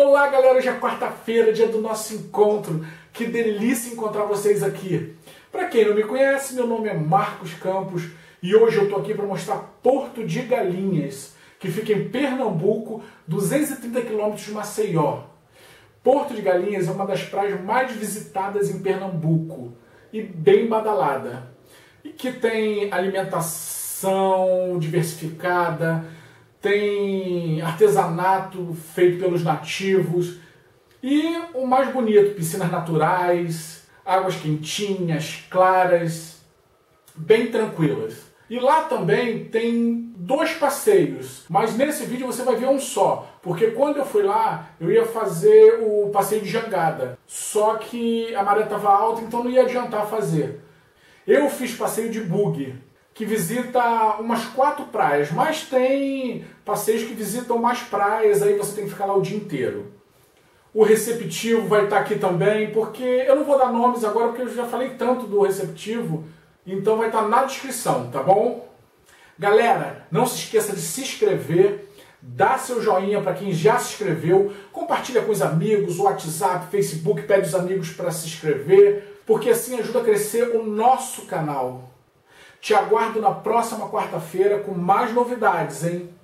Olá galera, hoje é quarta-feira, dia do nosso encontro. Que delícia encontrar vocês aqui. Para quem não me conhece, meu nome é Marcos Campos e hoje eu estou aqui para mostrar Porto de Galinhas, que fica em Pernambuco, 230 km de Maceió. Porto de Galinhas é uma das praias mais visitadas em Pernambuco e bem badalada. E que tem alimentação diversificada, tem artesanato feito pelos nativos e o mais bonito, piscinas naturais, águas quentinhas, claras, bem tranquilas. E lá também tem 2 passeios, mas nesse vídeo você vai ver um só, porque quando eu fui lá eu ia fazer o passeio de jangada, só que a maré estava alta, então não ia adiantar fazer. Eu fiz passeio de buggy, que visita umas 4 praias, mas tem passeios que visitam mais praias, aí você tem que ficar lá o dia inteiro. O receptivo vai estar aqui também, porque eu não vou dar nomes agora, porque eu já falei tanto do receptivo, então vai estar na descrição, tá bom? Galera, não se esqueça de se inscrever, dá seu joinha para quem já se inscreveu, compartilha com os amigos, o WhatsApp, Facebook, pede os amigos para se inscrever, porque assim ajuda a crescer o nosso canal. Te aguardo na próxima quarta-feira com mais novidades, hein?